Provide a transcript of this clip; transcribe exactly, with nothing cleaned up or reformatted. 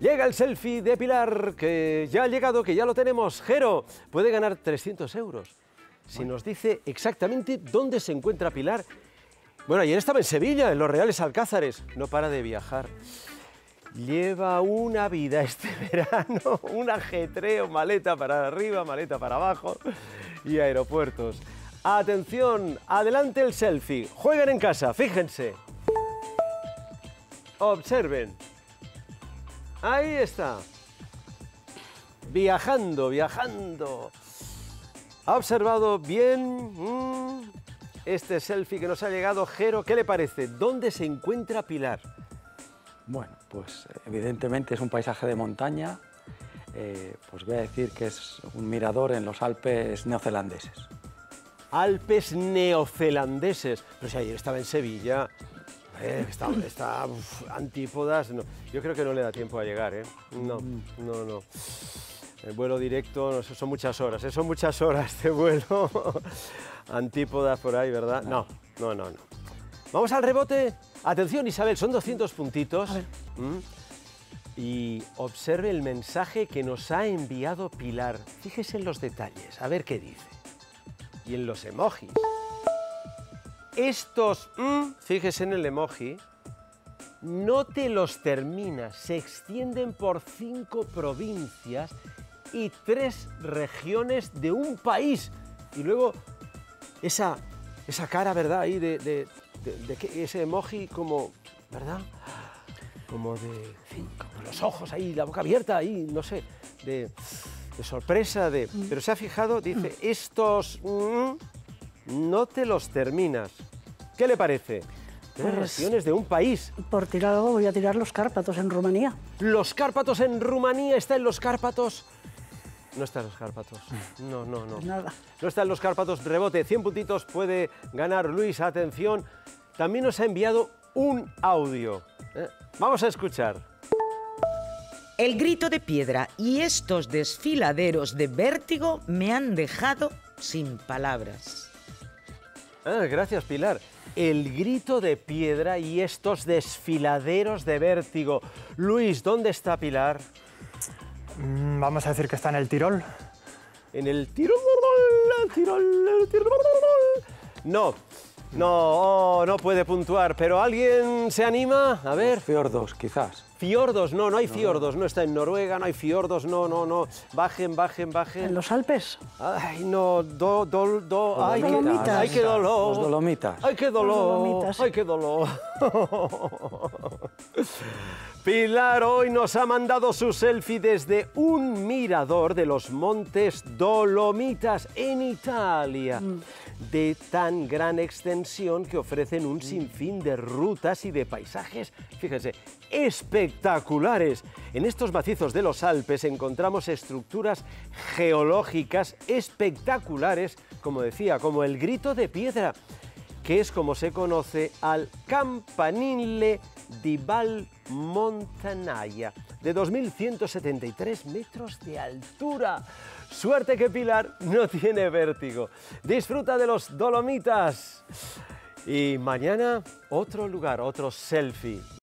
Llega el selfie de Pilar, que ya ha llegado, que ya lo tenemos. Jero puede ganar trescientos euros si nos dice exactamente dónde se encuentra Pilar. Bueno, ayer estaba en Sevilla, en los Reales Alcázares. No para de viajar. Lleva una vida este verano, un ajetreo, maleta para arriba, maleta para abajo y aeropuertos. Atención, adelante el selfie. Jueguen en casa, fíjense. Observen. Ahí está. Viajando, viajando. ¿Ha observado bien mm, este selfie que nos ha llegado? Jero, ¿qué le parece? ¿Dónde se encuentra Pilar? Bueno, pues evidentemente es un paisaje de montaña. Eh, pues voy a decir que es un mirador en los Alpes neozelandeses. Alpes neozelandeses. Pero si ayer estaba en Sevilla... Eh, está, está uf, antípodas, no. Yo creo que no le da tiempo a llegar, ¿eh? No, no, no. El vuelo directo, no, son muchas horas, ¿eh? Son muchas horas de vuelo. Antípodas por ahí, ¿verdad? No, no, no, no. Vamos al rebote. Atención, Isabel, son doscientos puntitos. ¿Mm? Y observe el mensaje que nos ha enviado Pilar. Fíjese en los detalles, a ver qué dice. Y en los emojis. Estos, mm, fíjese en el emoji, no te los terminas, se extienden por cinco provincias y tres regiones de un país. Y luego esa, esa cara, ¿verdad? Ahí de, de, de, de que ese emoji como, ¿verdad? Como de, con los ojos ahí, la boca abierta ahí, no sé, de, de sorpresa, de... Pero se ha fijado, dice, estos... Mm, no te los terminas. ¿Qué le parece? Tres Pues, regiones de un país. Por tirar algo voy a tirar los Cárpatos en Rumanía. Los Cárpatos en Rumanía, ¿está en los Cárpatos? No está en los Cárpatos. No, no, no. Pues nada. No está en los Cárpatos. Rebote, cien puntitos puede ganar Luis. Atención, también nos ha enviado un audio. ¿Eh? Vamos a escuchar. El grito de piedra y estos desfiladeros de vértigo me han dejado sin palabras. Ah, gracias, Pilar. El grito de piedra y estos desfiladeros de vértigo. Luis, ¿dónde está Pilar? Mm, vamos a decir que está en el Tirol. En el Tirol, el Tirol, el Tirol. No, no, oh, no puede puntuar, pero ¿alguien se anima? A ver. Los fiordos, quizás. Fiordos, no, no hay No. fiordos, no está en Noruega, no hay fiordos, no, no, no. Bajen, bajen, bajen. En los Alpes. Ay, no, do, do, do, ay, qué, Dolomitas. ay, qué dolor. Los Dolomitas. Ay, qué dolor. Dolomitas. Ay, qué dolor. Pilar hoy nos ha mandado su selfie desde un mirador de los montes Dolomitas en Italia. Mm. De tan gran extensión que ofrecen un sinfín de rutas y de paisajes, fíjense, espectaculares. En estos macizos de los Alpes encontramos estructuras geológicas espectaculares, como decía, como el Grito de Piedra, que es como se conoce al Campanile di Val Montanaia, de dos mil ciento setenta y tres metros de altura. Suerte que Pilar no tiene vértigo. Disfruta de los Dolomitas. Y mañana otro lugar, otro selfie.